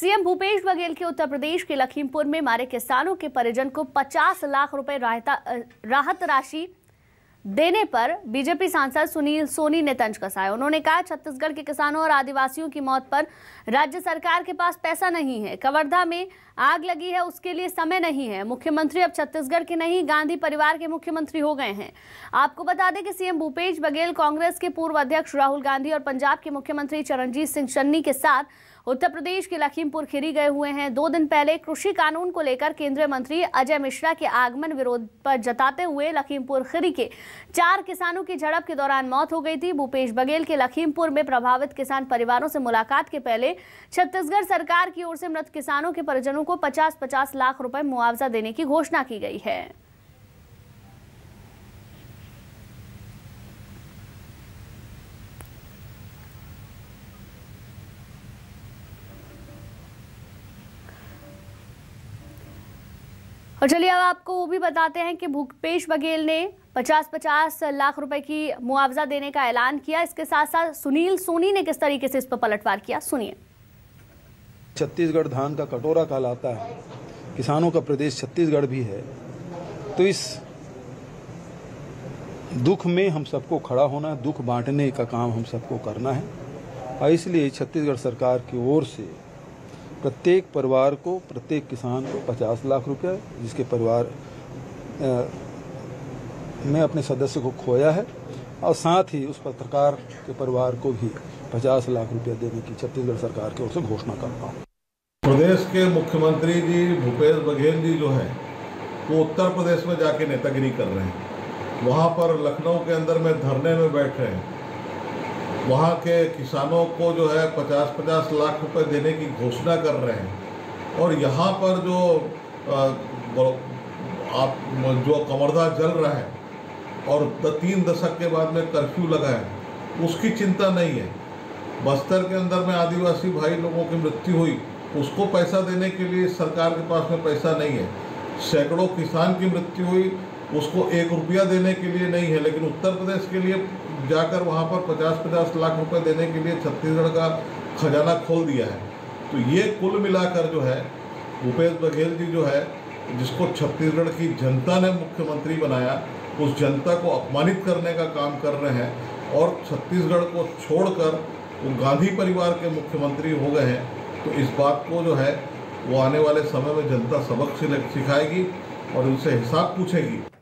CM Bhupesh Baghel के उत्तर प्रदेश के लखीमपुर में मारे किसानों के परिजन को 50 लाख रुपए राहत राशि देने पर बीजेपी सांसद सुनील सोनी ने तंज कसा। उन्होंने कहा, छत्तीसगढ़ के किसानों और आदिवासियों की मौत पर राज्य सरकार के पास पैसा नहीं है। कवर्धा में आग लगी है, उसके लिए समय नहीं है। मुख्यमंत्री अब छत्तीसगढ़ के नहीं, गांधी परिवार के मुख्यमंत्री हो गए हैं। आपको बता दें कि सीएम भूपेश बघेल कांग्रेस के पूर्व अध्यक्ष राहुल गांधी और पंजाब के मुख्यमंत्री चरणजीत सिंह चन्नी के साथ उत्तर प्रदेश के लखीमपुर खीरी गए हुए हैं। 2 दिन पहले कृषि कानून को लेकर केंद्रीय मंत्री अजय मिश्रा के आगमन विरोध पर जताते हुए लखीमपुर खीरी के 4 किसानों की झड़प के दौरान मौत हो गई थी। भूपेश बघेल के लखीमपुर में प्रभावित किसान परिवारों से मुलाकात के पहले छत्तीसगढ़ सरकार की ओर से मृत किसानों के परिजनों को 50-50 लाख रुपए मुआवजा देने की घोषणा की गई है। और चलिए अब आपको वो भी बताते हैं कि भूपेश बघेल ने 50-50 लाख रुपए की मुआवजा देने का ऐलान किया। इसके साथ साथ सुनील सोनी ने किस तरीके से इस पर पलटवार किया, सुनिए। छत्तीसगढ़ धान का कटोरा कहलाता है, किसानों का प्रदेश छत्तीसगढ़ भी है, तो इस दुख में हम सबको खड़ा होना, दुख बांटने का काम हम सबको करना है। और इसलिए छत्तीसगढ़ सरकार की ओर से प्रत्येक परिवार को, प्रत्येक किसान को 50 लाख रुपया, जिसके परिवार में अपने सदस्य को खोया है, और साथ ही उस पत्रकार के परिवार को भी 50 लाख रुपया देने की छत्तीसगढ़ सरकार की ओर से घोषणा करता हूँ। प्रदेश के मुख्यमंत्री जी भूपेश बघेल जी जो है वो उत्तर प्रदेश में जाके नेतागिरी कर रहे हैं। वहाँ पर लखनऊ के अंदर में धरने में बैठ रहे हैं। वहाँ के किसानों को जो है 50-50 लाख रुपए देने की घोषणा कर रहे हैं। और यहाँ पर जो कवर्धा जल रहा है और 3 दशक के बाद में कर्फ्यू लगा है, उसकी चिंता नहीं है। बस्तर के अंदर में आदिवासी भाई लोगों की मृत्यु हुई, उसको पैसा देने के लिए सरकार के पास में पैसा नहीं है। सैकड़ों किसान की मृत्यु हुई, उसको 1 रुपया देने के लिए नहीं है। लेकिन उत्तर प्रदेश के लिए जाकर वहाँ पर 50-50 लाख रुपए देने के लिए छत्तीसगढ़ का खजाना खोल दिया है। तो ये कुल मिलाकर जो है भूपेश बघेल जी जो है, जिसको छत्तीसगढ़ की जनता ने मुख्यमंत्री बनाया, उस जनता को अपमानित करने का काम कर रहे हैं। और छत्तीसगढ़ को छोड़कर वो गांधी परिवार के मुख्यमंत्री हो गए हैं। तो इस बात को जो है वो आने वाले समय में जनता सबक सिखाएगी और उनसे हिसाब पूछेगी।